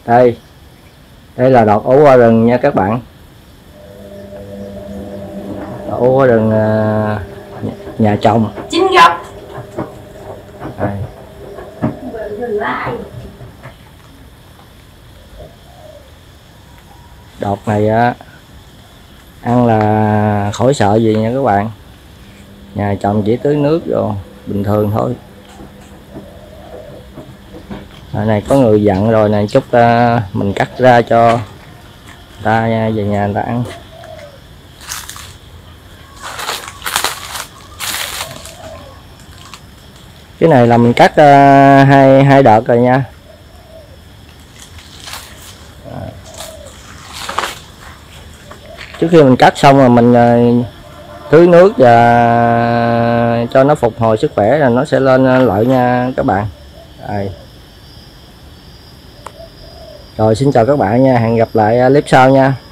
Đây, đây là đọt ấu qua rừng nha các bạn. Đọt ấu qua rừng nhà trồng. Chín gốc. Đây. Đọt này á, ăn là khỏi sợ gì nha các bạn. Nhà trồng chỉ tưới nước rồi bình thường thôi. Này có người dặn rồi này, chút mình cắt ra cho ta nha, về nhà người ta ăn. Cái này là mình cắt hai đợt rồi nha. Trước khi mình cắt xong rồi mình tưới nước và cho nó phục hồi sức khỏe là nó sẽ lên lợi nha các bạn. Đây. Rồi xin chào các bạn nha, hẹn gặp lại clip sau nha.